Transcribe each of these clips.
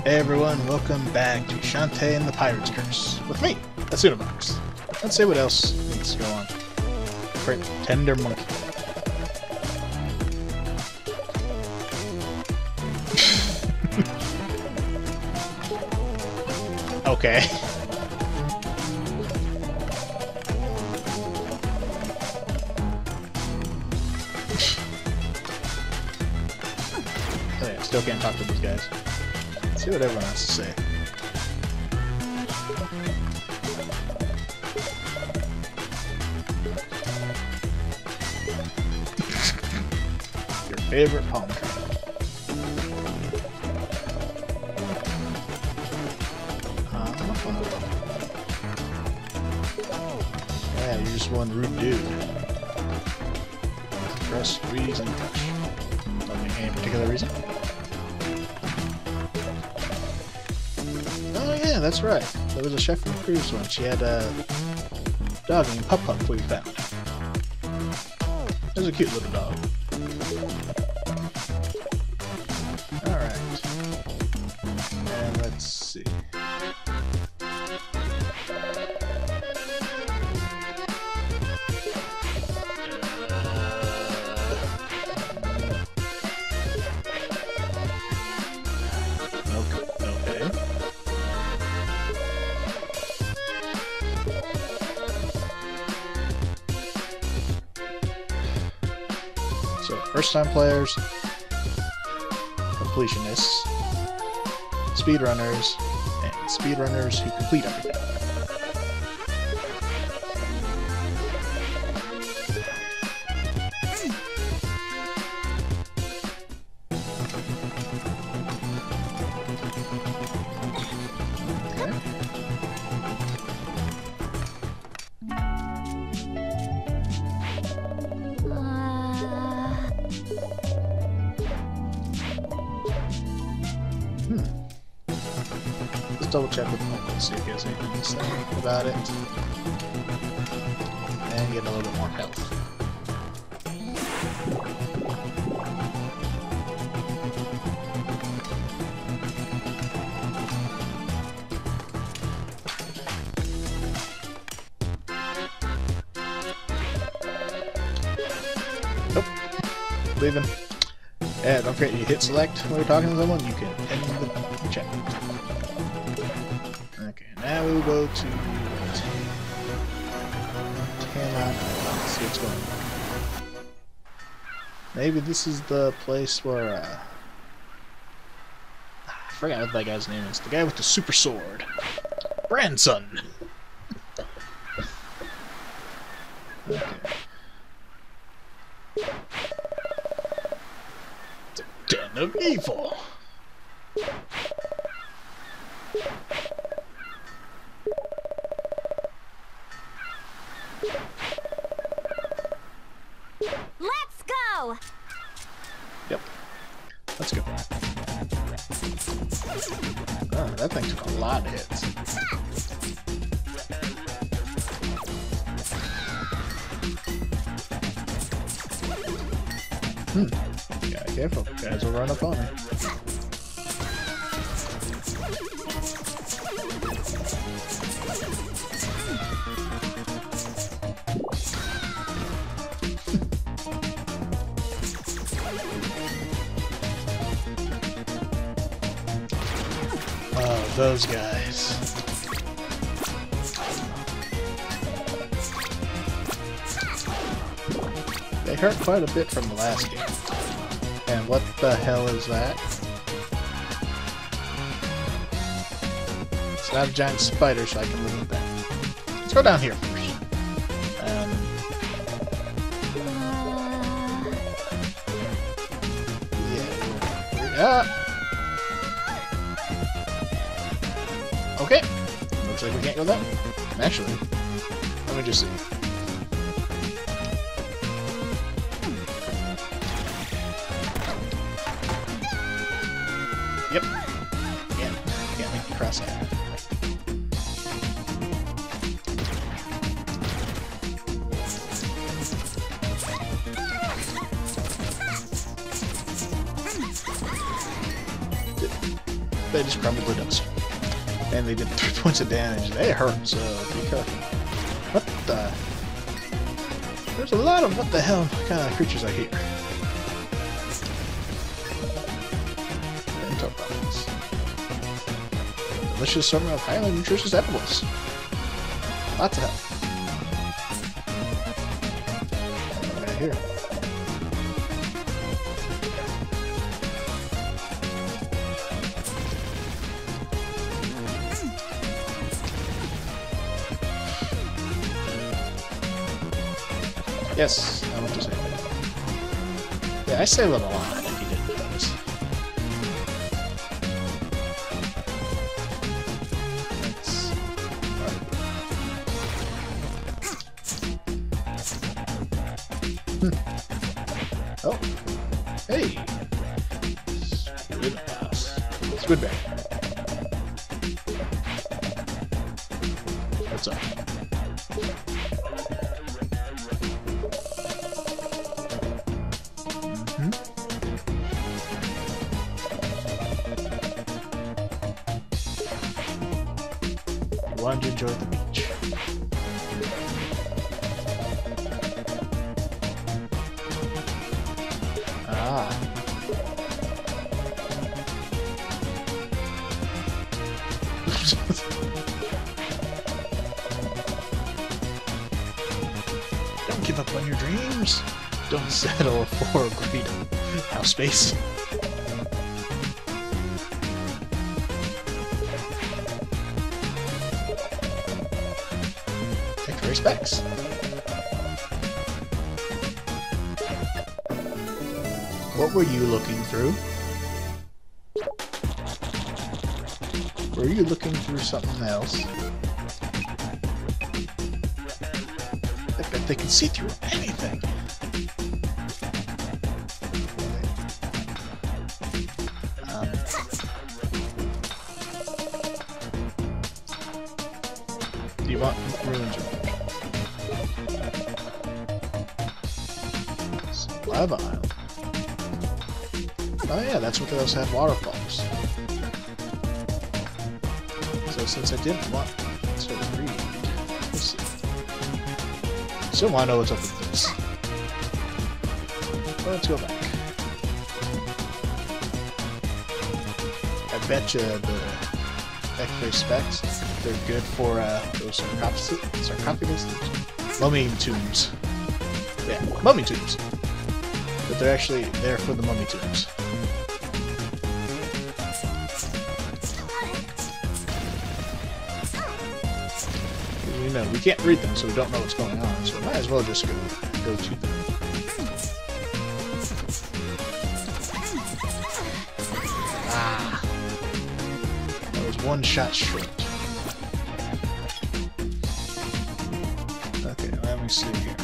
Hey everyone, welcome back to Shantae and the Pirate's Curse. With me, esunavox. Let's see what else needs to go on. Tender monkey. Okay. Oh yeah, still can't talk to these guys. Let's see what everyone has to say. Your favorite palm tree. Yeah, you're just one rude dude. Press, squeeze, and crush. Okay, any particular reason? Oh yeah, that's right. There was a chef from Cruise one. She had a dog named Pup Pup we found. It was a cute little dog. Alright. And let's see. Okay. So, first-time players, completionists, speedrunners, and speedrunners who complete everything. Let's double check with Michael, see if he has anything to say about it. And get a little bit more health. Nope. Leaving. Yeah, don't forget you hit select when you're talking to someone, you can end the chat. Okay, now we will go to let's see what's going on. Maybe this is the place where I forgot what that guy's name is. The guy with the super sword. Grandson. Okay. The Den of Evil. Let's go! Yep. Let's go. Oh, that thing took a lot of hits. Gotta be careful. Guys will run up on her. Oh, those guys. They hurt quite a bit from the last game. And what the hell is that? It's not a giant spider, so I can live with that. Let's go down here first. Yeah. Okay. Looks like we can't go that way. Actually, let me just see. Yep. Yeah. Can't make you cross that. they just crumble to dust. And they did 3 points of damage. They hurt, so be careful. What the? There's a lot of what the hell kind of creatures I hear. Delicious assortment of highly nutritious edibles. Lots of health. Right here. Yes, I want to say that. Yeah, I say that a lot if you didn't notice. Oh, hey! Squidbag. What's up? Why don't you enjoy the beach? Ah. Don't give up on your dreams. Don't settle for greed. House space. Specs. What were you looking through? Were you looking through something else? I bet they can see through anything. Do you want ruins? Lava Island. Oh yeah, that's what they also have waterfalls. So since I didn't want to read, let's see. Still want to know what's up with this. Well, let's go back. I bet you the X-ray specs, they're good for those sarcophagus mummy tombs. Yeah, mummy tombs. But they're actually there for the mummy tombs. You know, we can't read them, so we don't know what's going on, so we might as well just go to them. Ah! That was one shot short. Okay, let me see here.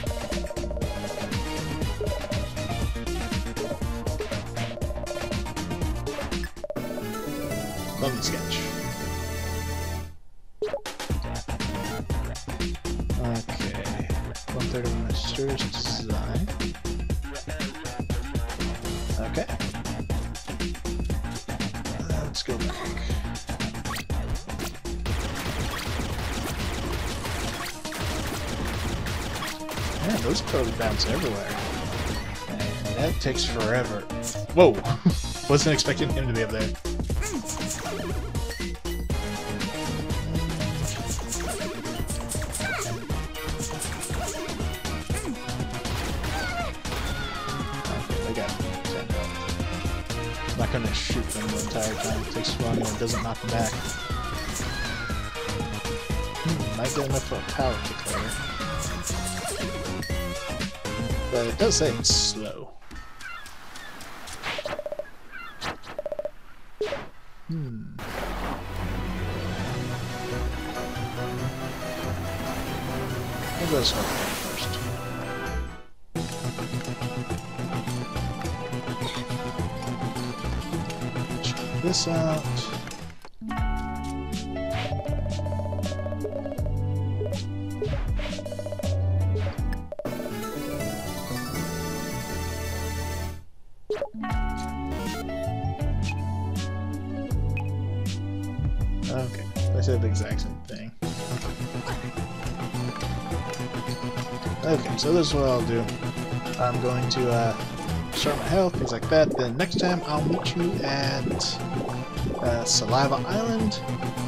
Mummy sketch. Okay. 1/3 of my stir's design. Okay. Let's go back. Man, those probably bounce everywhere. And that takes forever. Whoa! Wasn't expecting him to be up there. I'm not gonna shoot them the entire time. It takes long and it doesn't knock them back. Might get enough for a power kick later. But it does say it's slow. We'll go this one first. Check this out. Okay, I said the exact same thing. Okay, so this is what I'll do. I'm going to start my health, things like that. Then next time I'll meet you at Saliva Island,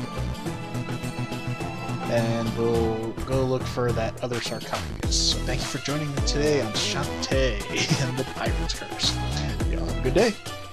and we'll go look for that other sarcophagus. So thank you for joining me today on Shantae and the Pirate's Curse. Y'all have a good day.